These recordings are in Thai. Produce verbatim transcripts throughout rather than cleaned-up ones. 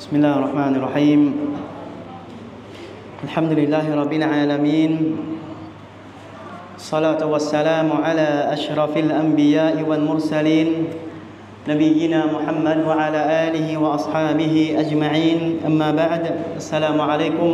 بسم الله الرحمن الرحيم الحمد لله رب العالمين الصلاة والسلام على أشرف الأنبياء والمرسلين نبينا محمد وعلى آله وأصحابه أجمعين أما بعد السلام عليكم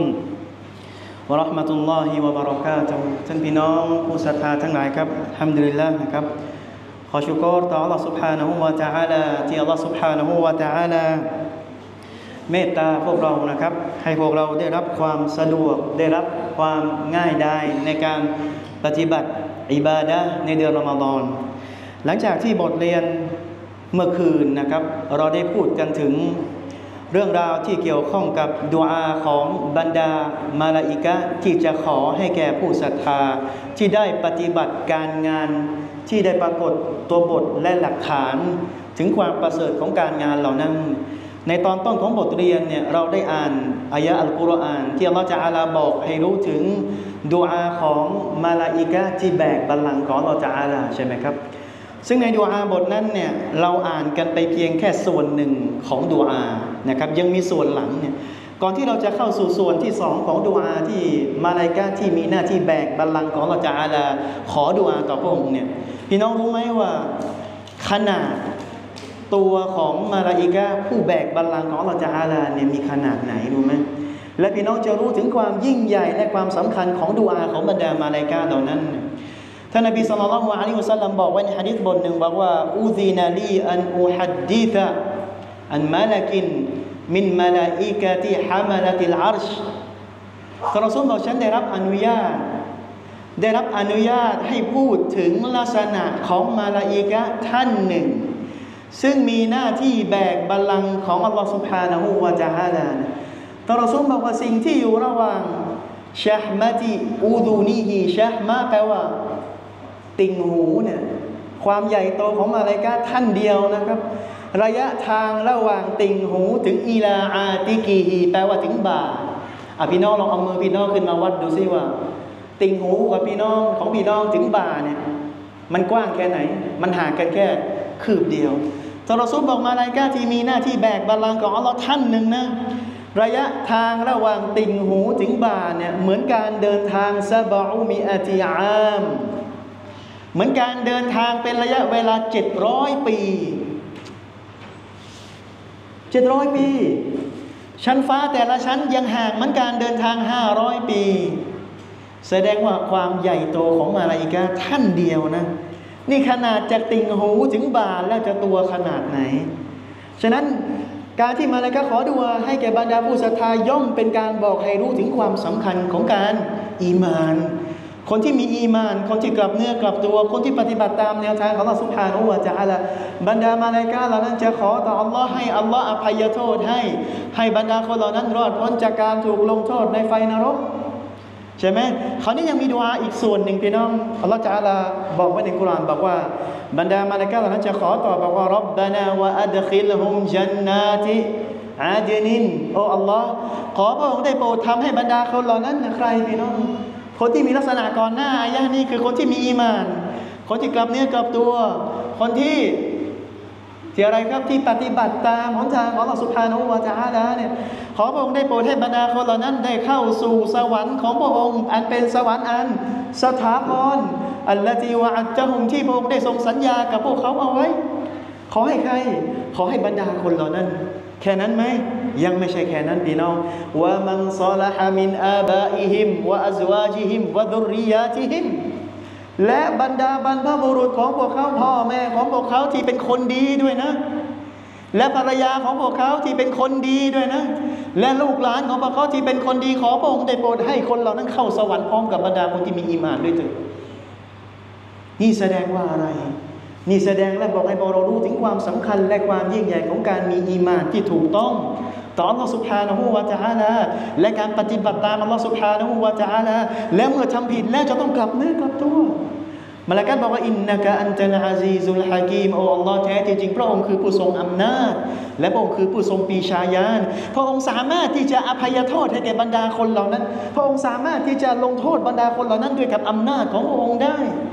ورحمة الله وبركاته ท่านพี่น้องผู้ศรัทธาทั้งหลายครับอัลฮัมดุลิลลาห์นะครับขอชุกรต่อ Allah سبحانه และ تعالى ที่ Allah سبحانه และ تعالى เมตตาพวกเรานะครับให้พวกเราได้รับความสะดวกได้รับความง่ายดายในการปฏิบัติอิบาดะห์ในเดือนรอมฎอนหลังจากที่บทเรียนเมื่อคืนนะครับเราได้พูดกันถึงเรื่องราวที่เกี่ยวข้องกับดุอาของบรรดามาลาอิกะฮ์ที่จะขอให้แก่ผู้ศรัทธาที่ได้ปฏิบัติการงานที่ได้ปรากฏตัวบทและหลักฐานถึงความประเสริฐของการงานเหล่านั้นในตอนต้นของบทเรียนเนี่ยเราได้อ่านอายะห์อัลกุรอานที่อัลเลาะห์ตะอาลาบอกให้รู้ถึงดุอาของมาลาอิกะฮ์ที่แบกบัลลังก์ของอัลเลาะห์ตะอาลาใช่ไหมครับซึ่งในดุอาบทนั้นเนี่ยเราอ่านกันไปเพียงแค่ส่วนหนึ่งของดุอานะครับยังมีส่วนหลังเนี่ยก่อนที่เราจะเข้าสู่ส่วนที่สองของดุอาที่มาลาอิกะฮ์ที่มีหน้าที่แบกบัลลังก์ของอัลเลาะห์ตะอาลาขอดุอาต่อพระองค์เนี่ยพี่น้องรู้ไหมว่าขนาดตัวของมาลาอิกะฮ์ผู้แบกบัลลังก์ของอัลเลาะห์ตะอาลาเนี่ยมีขนาดไหนรู้ไหมและพี่น้องจะรู้ถึงความยิ่งใหญ่และความสำคัญของดุอาของบรรดามาลาอิกะฮ์เหล่านั้นท่านนบีศ็อลลัลลอฮุอะลัยฮิวะซัลลัมบอกไว้ในหะดีษบทหนึ่งบอกว่าอูซินาลีอันอุฮัดดิษะอันมาลากินมินมาลาอิกะติฮะมะละติลอัรชท่านรอซูลบอกฉันได้รับอนุญาตได้รับอนุญาตให้พูดถึงลักษณะของมาลาอิกะฮ์ท่านหนึ่งซึ่งมีหน้าที่แบกบัลลังก์ของอัลลอฮฺซุบฮานะฮูวะตะอาลาท่านรอซูลบอกว่าสิ่งที่อยู่ระหว่างชะฮ์มะติอูดูนีฮิชะฮ์มะแปลว่าติ่งหูเนี่ยความใหญ่โตของมาลาอิกะฮ์ท่านเดียวนะครับระยะทางระหว่างติ่งหูถึงอีลาอาติกีฮีแปลว่าถึงบ่าอ่ะพี่น้องลองเอามือพี่น้องขึ้นมาวัดดูซิว่าติ่งหูกับพี่น้องของพี่น้องถึงบ่าเนี่ยมันกว้างแค่ไหนมันห่างกันแค่คืบเดียวท่านรอซูลบอกมาลาอิกะฮ์ที่มีหน้าที่แบกบัลลังก์ของอัลเลาะห์ท่านหนึ่งนะระยะทางระหว่างติ่งหูถึงบ่าเนี่ยเหมือนการเดินทางซะบะอูมิอะติอามเหมือนการเดินทางเป็นระยะเวลาเจ็ดร้อยปีเจ็ดร้อยปีชั้นฟ้าแต่ละชั้นยังห่างเหมือนการเดินทางห้าร้อยปีแสดงว่าความใหญ่โตของมาลาอิกะฮ์ท่านเดียวนะนี่ขนาดจากติ่งหูถึงบ่าแล้วจะตัวขนาดไหนฉะนั้นการที่มาลาอิกะฮ์ขอดุอาให้แก่บรรดาผู้ศรัทธาย่อมเป็นการบอกให้รู้ถึงความสำคัญของการอีมานคนที่มีอีมานคนที่กลับเนื้อกลับตัวคนที่ปฏิบัติตามแนวทางของอัลเลาะห์ซุบฮานะฮูวะตะอาลาบรรดามาลาอิกะฮ์เหล่านั้นจะขอต่ออัลเลาะห์ให้อัลเลาะห์อภัยโทษให้ให้บรรดาคนเหล่านั้นรอดพ้นจากการถูกลงโทษในไฟนรกใช่ไหมคราวนี้ยังมีดุอาอีกส่วนหนึ่งพี่น้องอัลเลาะห์ตะอาลาบอกไว้ในกุรอานบอกว่าบรรดามาลาอิกะฮ์เหล่านั้นจะขอต่อบอกว่าร็อบบานาวะอัดคิลฮุมญันนาติอาดนินโอ้อัลเลาะห์ขอพระองค์ได้โปรดทำให้บรรดาคนเหล่านั้นใครพี่น้องคนที่มีลักษณะก่อนหน้าอายะห์นี้คือคนที่มีอีหม่านคนที่กลับเนื้อกลับตัวคนที่ที่อะไรครับที่ปฏิบัติตามหนทางของอัลเลาะห์ซุบฮานะฮูวะตะอาลาเนี่ยขอพระองค์ได้โปรดให้บรรดาคนเหล่านั้นได้เข้าสู่สวรรค์ของพระองค์อันเป็นสวรรค์อันสถาพรอัลลตีวะอัจจะฮุมที่พระองค์ได้ทรงสัญญากับพวกเขาเอาไว้ขอให้ใครขอให้บรรดาคนเหล่านั้นแค่นั้นไหมยังไม่ใช่แค่นั้นพี่น้องวะมันศอละฮะมินอาบาอิฮิมวะอัซวาจิฮิมวะดุริยาติฮิมและบรรดาบรรพบุรุษของพวกเขาพ่อแม่ของพวกเขาที่เป็นคนดีด้วยนะและภรรยาของพวกเขาที่เป็นคนดีด้วยนะและลูกหลานของพวกเขาที่เป็นคนดีขอพระองค์ได้โปรดให้คนเหล่านั้นเข้าสวรรค์พร้อมกับบรรดาคนที่มีอีหม่านด้วยเถิดนี่แสดงว่าอะไรนี่แสดงและบอกให้เรารู้ถึงความสำคัญและความยิ่งใหญ่ของการมีอีหม่านที่ถูกต้องต่ออัลเลาะห์ซุบฮานะฮูวะตะอาลาและการปฏิบัติตามอัลเลาะห์ซุบฮานะฮูวะตะอาลาและเมื่อทำผิดแล้วจะต้องกลับเนื้อกลับตัวมลาอิกะฮ์บอกว่าอินนะกะอันตัลอาซีซุลฮะกีมโอ้อัลเลาะห์แท้จริงพระองค์คือผู้ทรงอำนาจและพระองค์คือผู้ทรงปีชาญาณพระองค์สามารถที่จะอภัยโทษให้แก่บรรดาคนเหล่านั้นพระองค์สามารถที่จะลงโทษบรรดาคนเหล่านั้นด้วยกับอำนาจของพระองค์ได้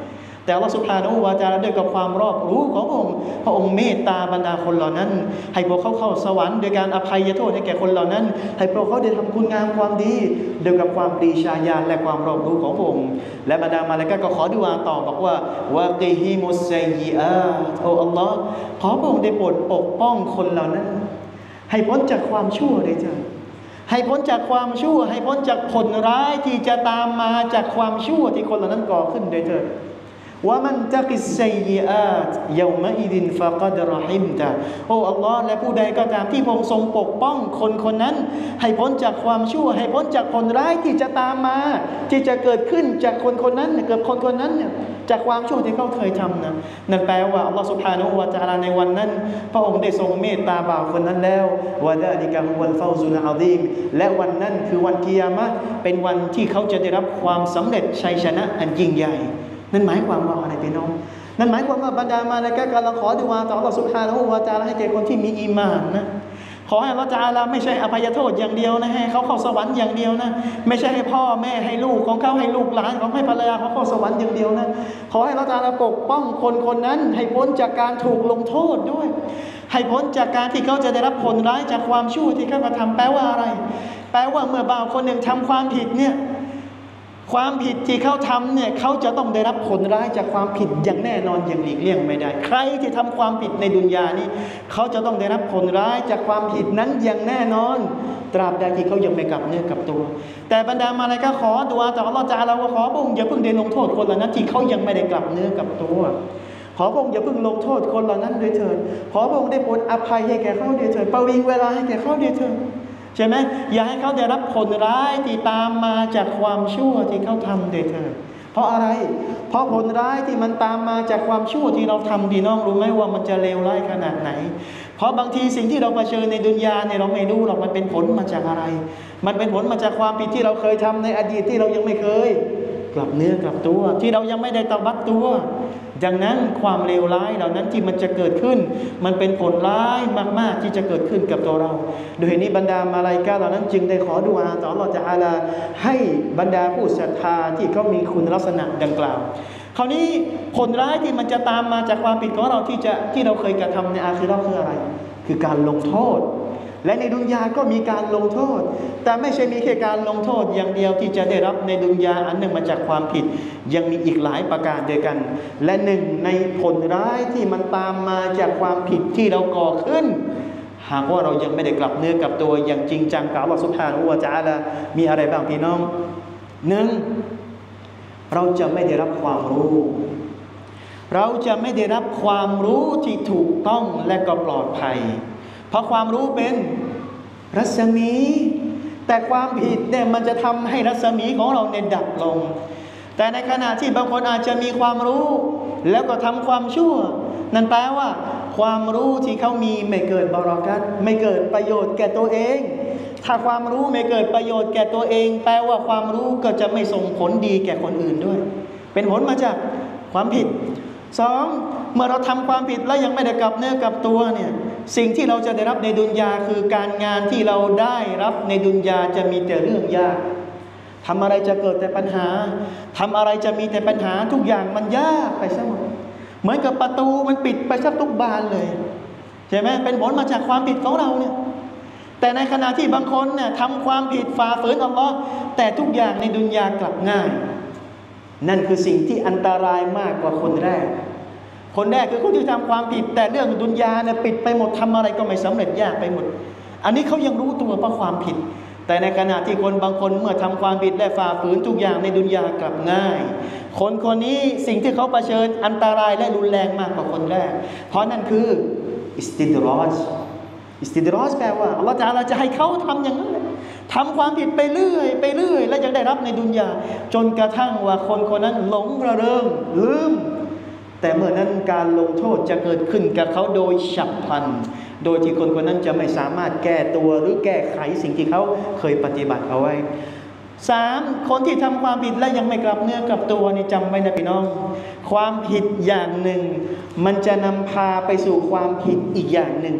แต่อัลเลาะห์ซุบฮานะฮูวะตะอาลาด้วยกับความรอบรู้ของพระองค์พระองค์เมตตาบรรดาคนเหล่านั้นให้พวกเขาเข้าสวรรค์โดยการอภัยโทษให้แก่คนเหล่านั้นให้พวกเขาได้ทำคุณงามความดีโดยกับความปรีชาญาณและความรอบรู้ของพระองค์และบรรดามาลาอิกะฮ์ก็ขอดุอาต่อบอกว่าวะกิฮิมุสซัยยิอาตโอ้อัลลอฮ์ขอพระองค์ได้โปรดปกป้องคนเหล่านั้นให้พ้นจากความชั่วด้วยเถิดให้พ้นจากความชั่วให้พ้นจากผลร้ายที่จะตามมาจากความชั่วที่คนเหล่านั้นก่อขึ้นด้วยเถิดว่ามันจะกิสซัยยิอาตยอมะอิดินฟะกัดรอฮิมตะโอ้อัลลอฮ์และผู้ใดก็ตามที่พระองค์ทรงปกป้องคนคนนั้นให้พ้นจากความชั่วให้พ้นจากผลร้ายที่จะตามมาที่จะเกิดขึ้นจากคนคนนั้นเกิดคนคนนั้นเนี่ยจากความชั่วที่เขาเคยทำนะนั่นแปลว่าอัลลอฮ์ซุบฮานะฮูวะตะอาลาในวันนั้นพระองค์ได้ทรงเมตตาบ่าวคนนั้นแล้ววะซาลิกะฮุวัลฟาวซุลอะซีมและวันนั้นคือวันกิยามะห์เป็นวันที่เขาจะได้รับความสำเร็จชัยชนะอันยิ่งใหญ่นั่นหมายความว่าอะไรพี่น้องนั่นหมายความว่าบรรดามาลาอิกะฮ์กำลังขอดุอาต่ออัลเลาะห์ซุบฮานะฮูวะตะอาลาให้แก่คนที่มีอีหม่านนะขอให้อัลเลาะห์ตะอาลาไม่ใช่อภัยโทษอย่างเดียวนะให้เขาเข้าสวรรค์อย่างเดียวนะไม่ใช่ให้พ่อแม่ให้ลูกของเขาให้ลูกหลานของให้ภรรยาเขาเข้าสวรรค์อย่างเดียวนะขอให้อัลเลาะห์ตะอาลาปกป้องคนคนนั้นให้พ้นจากการถูกลงโทษด้วยให้พ้นจากการที่เขาจะได้รับผลร้ายจากความชั่วที่เขากระทำแปลว่าอะไรแปลว่าเมื่อบ่าวคนหนึ่งทำความผิดเนี่ยความผิดที่เขาทำเนี่ยเขาจะต้องได้รับผลร้ายจากความผิดอย่างแน่นอนอย่างหลีกเลี่ยงไม่ได้ใครที่ทำความผิดในดุนยานี้เขาจะต้องได้รับผลร้ายจากความผิดนั้นอย่างแน่นอนตราบใดที่เขายังไม่กลับเนื้อกลับตัวแต่บรรดามาลาอิกะฮ์ขอดุอาต่ออัลเลาะห์ตะอาลาว่าขอพระองค์อย่าเพิ่งได้ลงโทษคนเหล่านั้นที่เขายังไม่ได้กลับเนื้อกลับตัวขอพระองค์อย่าเพิ่งลงโทษคนเหล่านั้นด้วยเถิดขอพระองค์ได้โปรดอภัยให้แก่เขาด้วยเถิดประวิงเวลาให้แก่เขาด้วยเถิดใช่ไหมอย่าให้เขาได้รับผลร้ายที่ตามมาจากความชั่วที่เขาทำด้วยเถิดเพราะอะไรเพราะผลร้ายที่มันตามมาจากความชั่วที่เราทำพี่น้องรู้ไหมว่ามันจะเลวร้ายขนาดไหนเพราะบางทีสิ่งที่เราเผชิญในดุนยาเนี่ยเราไม่รู้หรอกมันเป็นผลมาจากอะไรมันเป็นผลมาจากความผิดที่เราเคยทำในอดีตที่เรายังไม่เคยกลับเนื้อกลับตัวที่เรายังไม่ได้ตะบัดตัวดังนั้นความเลวร้ายเหล่านั้นที่มันจะเกิดขึ้นมันเป็นผลร้ายมากๆที่จะเกิดขึ้นกับตัวเราโดยนี้บรรดามาลาอิกะฮ์เหล่านั้นจึงได้ขอดุอาต่ออัลเลาะห์ตะอาลาให้บรรดาผู้ศรัทธาที่เขามีคุณลักษณะดังกล่าวคราวนี้ผลร้ายที่มันจะตามมาจากความผิดของเราที่จะที่เราเคยกระทำในอาคิเราะห์คืออะไรคือการลงโทษและในดุนยาก็มีการลงโทษแต่ไม่ใช่มีแค่การลงโทษอย่างเดียวที่จะได้รับในดุนยาอันหนึ่งมาจากความผิดยังมีอีกหลายประการด้วยกันและหนึ่งในผลร้ายที่มันตามมาจากความผิดที่เราก่อขึ้นหากว่าเรายังไม่ได้กลับเนื้อกลับตัวอย่างจริงจังกับอัลเลาะห์ซุบฮานะฮูวะตะอาลามีอะไรบ้างพี่น้องหนึ่งเราจะไม่ได้รับความรู้เราจะไม่ได้รับความรู้ที่ถูกต้องและก็ปลอดภัยเพราะความรู้เป็นรัศมีแต่ความผิดเนี่ยมันจะทำให้รัศมีของเราเนี่ยดับลงแต่ในขณะที่บางคนอาจจะมีความรู้แล้วก็ทำความชั่วนั่นแปลว่าความรู้ที่เขามีไม่เกิดบารอกัตไม่เกิดประโยชน์แก่ตัวเองถ้าความรู้ไม่เกิดประโยชน์แก่ตัวเองแปลว่าความรู้ก็จะไม่ส่งผลดีแก่คนอื่นด้วยเป็นผลมาจากความผิดสองเมื่อเราทำความผิดแล้วยังไม่ได้กลับเนื้อกลับตัวเนี่ยสิ่งที่เราจะได้รับในดุนยาคือการงานที่เราได้รับในดุนยาจะมีแต่เรื่องยากทำอะไรจะเกิดแต่ปัญหาทำอะไรจะมีแต่ปัญหาทุกอย่างมันยากไปซะหมดเหมือนกับประตูมันปิดไปซะทุกบานเลยใช่ไหมเป็นผลมาจากความผิดของเราเนี่ยแต่ในขณะที่บางคนเนี่ยทำความผิดฝ่าฝืนอัลลอฮ์แต่ทุกอย่างในดุนยากลับง่ายนั่นคือสิ่งที่อันตรายมากกว่าคนแรกคนแรกคือคนที่ทำความผิดแต่เรื่องดุนยาเนี่ยปิดไปหมดทำอะไรก็ไม่สำเร็จยากไปหมดอันนี้เขายังรู้ตัวเพราะความผิดแต่ในขณะที่คนบางคนเมื่อทำความผิดและฝ่าฝืนทุกอย่างในดุนยากลับง่ายคนคนนี้สิ่งที่เขาเผชิญอันตรายและรุนแรงมากกว่าคนแรกเพราะนั่นคืออิสติดรอจอิสติดรอจแปลว่าอัลเลาะห์ตะอาลาจะให้เขาทำอย่างนั้นแหละทำความผิดไปเรื่อยไปเรื่อยและยังได้รับในดุนยาจนกระทั่งว่าคนคนนั้นหลงระเริงลืมแต่เมื่อนั้นการลงโทษจะเกิดขึ้นกับเขาโดยฉับพลันโดยที่คนคนนั้นจะไม่สามารถแก้ตัวหรือแก้ไขสิ่งที่เขาเคยปฏิบัติเอาไว้สามคนที่ทำความผิดและยังไม่กลับเนื้อกลับตัวนี่จำไว้นะพี่น้องความผิดอย่างหนึ่งมันจะนำพาไปสู่ความผิดอีกอย่างหนึ่ง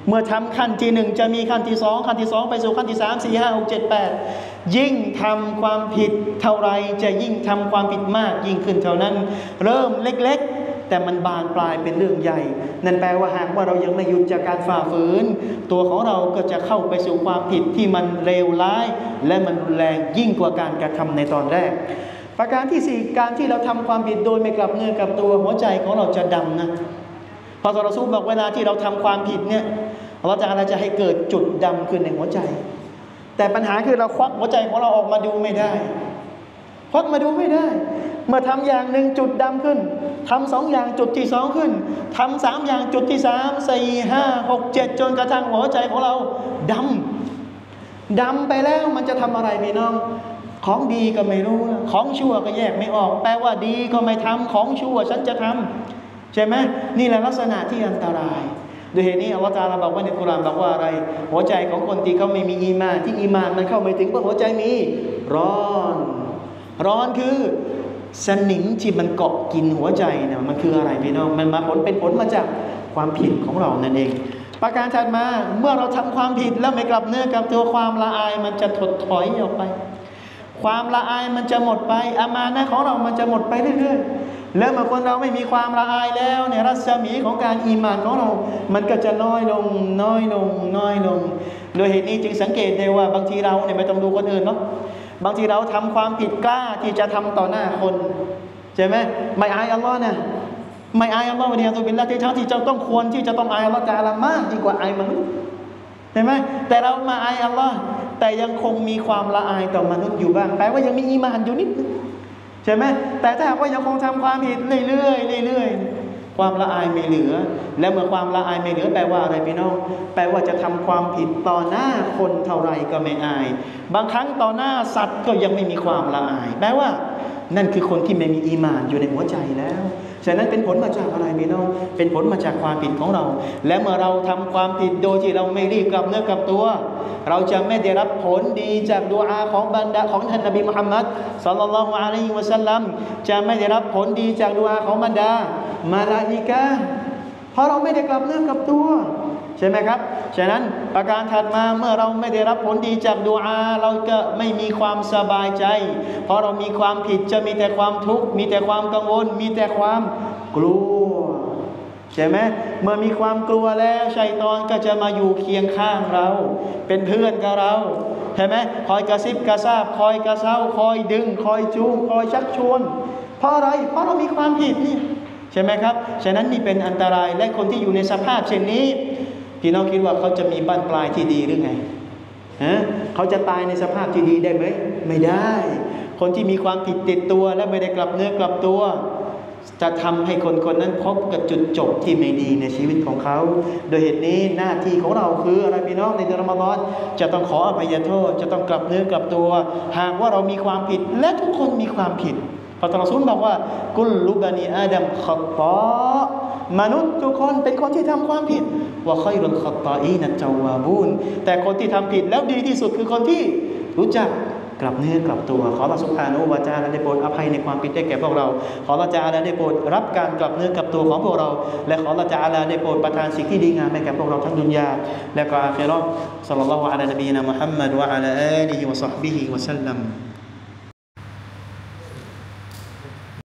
เมื่อทำขั้นที่หนึ่งจะมีขั้นที่สองขั้นที่สองไปสู่ขั้นที่สามสี่ห้าหกเจ็ดแปดยิ่งทำความผิดเท่าไรจะยิ่งทำความผิดมากยิ่งขึ้นเท่านั้นเริ่มเล็กๆแต่มันบานปลายเป็นเรื่องใหญ่นั่นแปลว่าหากว่าเรายังไม่หยุดจากการฝ่าฝืนตัวของเราก็จะเข้าไปสู่ความผิดที่มันเลวร้ายและมันรุนแรงยิ่งกว่าการกระทำในตอนแรกประการที่สี่การที่เราทำความผิดโดยไม่กลับเนื้อกลับตัวหัวใจของเราจะดำนะพระศาสดาซูบอกเวลาที่เราทำความผิดเนี่ยเราจะอะไรจะให้เกิดจุดดำขึ้นในหัวใจแต่ปัญหาคือเราควักหัวใจของเราออกมาดูไม่ได้ควักมาดูไม่ได้เมื่อทำอย่างหนึ่งจุดดำขึ้นทำสองอย่างจุดที่สองขึ้นทำสามอย่างจุดที่สามสี่ห้าหกเจ็ดจนกระทั่งหัวใจของเราดำดำไปแล้วมันจะทำอะไรพี่น้องของดีก็ไม่รู้ของชั่วก็แยกไม่ออกแปลว่าดีก็ไม่ทำของชั่วฉันจะทำใช่ไหมนี่แหละลักษณะที่อันตรายโดยเหตุนี้อัลลอฮฺตะอาลาบอกว่าในกุรอานบอกว่าอะไรหัวใจของคนที่เขาไม่มีอีมานที่อีมานมันเข้าไม่ถึงเพราะหัวใจมีร้อนร้อนคือสนิมที่มันเกาะกินหัวใจเนี่ยมันคืออะไรพี่น้องมันมาผลเป็นผลมาจากความผิดของเรานั่นเองประการถัดมาเมื่อเราทำความผิดแล้วไม่กลับเนื้อกลับตัวความละอายมันจะถดถอยออกไปความละอายมันจะหมดไปอามานะของเรามันจะหมดไปเรื่อยๆแล้วเมื่อคนเราไม่มีความละอายแล้วเนี่ยรัศมีของการอีหม่านของเรามันก็จะน้อยลงน้อยลงน้อยลงโดยเหตุนี้จึงสังเกตได้ว่าบางทีเราเนี่ยไม่ต้องดูคนอื่นเนาะบางทีเราทำความผิดกล้าที่จะทำต่อหน้าคนใช่ไหมไม่อายอัลลอฮ์นะไม่อายอัลลอฮ์วันนี้ตัวเป็นละที่ทั้งที่จะต้องควรที่จะต้องอายอัลลอฮ์ตะอาลามากยิ่งกว่าอายมนุษย์เห็นไหมแต่เรามาอายอัลลอฮ์แต่ยังคงมีความละอายต่อมนุษย์อยู่บ้างแปลว่ายังมีอีหม่านอยู่นิดใช่ไหมแต่ถ้าหากว่ายังคงทำความผิดเรื่อยๆเรื่อยๆความละอายไม่เหลือและเมื่อความละอายไม่เหลือแปลว่าอะไรพี่น้องแปลว่าจะทำความผิดต่อหน้าคนเท่าไรก็ไม่อายบางครั้งต่อหน้าสัตว์ก็ยังไม่มีความละอายแปลว่านั่นคือคนที่ไม่มีอีหม่านอยู่ในหัวใจแล้วฉะนั้นเป็นผลมาจากอะไรพี่น้องเป็นผลมาจากความผิดของเราและเมื่อเราทำความผิดโดยที่เราไม่รีบกลับเนื้อกลับตัวเราจะไม่ได้รับผลดีจากดุอาของบรรดาของท่านนบีมุฮัมมัดศ็อลลัลลอฮุอะลัยฮิวะซัลลัมจะไม่ได้รับผลดีจากดุอาของบรรดามาลาอิกะฮ์เพราะเราไม่ได้กลับเนื้อกลับตัวใช่ไหมครับฉะนั้นประการถัดมาเมื่อเราไม่ได้รับผลดีจากดุอาเราก็ไม่มีความสบายใจเพราะเรามีความผิดจะมีแต่ความทุกข์มีแต่ความกังวลมีแต่ความกลัวใช่ไหมเมื่อมีความกลัวแล้วชัยฏอนก็จะมาอยู่เคียงข้างเราเป็นเพื่อนกับเราใช่ไหมคอยกระซิบกระซาบคอยกระเซ้าคอยดึงคอยจูงคอยชักชวนเพราะอะไรเพราะเรามีความผิดนี่ใช่ไหมครับฉะนั้นนี่เป็นอันตรายและคนที่อยู่ในสภาพเช่นนี้พี่น้องคิดว่าเขาจะมีบั้นปลายที่ดีหรือไงฮะเขาจะตายในสภาพที่ดีได้ไหมไม่ได้คนที่มีความผิดติดตัวและไม่ได้กลับเนื้อกลับตัวจะทำให้คนคนนั้นพบกับจุดจบที่ไม่ดีในชีวิตของเขาโดยเหตุนี้หน้าที่ของเราคืออะไรพี่น้องในเดือนรอมฎอนจะต้องขออภัยโทษจะต้องกลับเนื้อกลับตัวหากว่าเรามีความผิดและทุกคนมีความผิดพระรอซูลบอกว่ากุลลุบานีอาดัมขัตตามนุษย์ทุกคนเป็นคนที่ทำความผิดว่าค็อยรุลขัตตออีนัตจาวาบูนแต่คนที่ทำผิดแล้วดีที่สุดคือคนที่รู้จักกลับเนื้อกลับตัวขออัลเลาะห์ซุบฮานะฮูวะตะอาลาได้โปรดอภัยในความผิดได้แก่พวกเราขออัลเลาะห์ตะอาลาได้โปรดรับการกลับเนื้อกลับตัวของพวกเราและขออัลเลาะห์ตะอาลาได้โปรดประทานสิ่งที่ดีงามให้แก่พวกเราทั้งดุนยาและก็อาคิเราะห์ศ็อลลัลลอฮุอะลานะบีนะมุฮัมมัดวะอะลาอาลิฮิวะศ็อฮบิฮิวะซัลลัม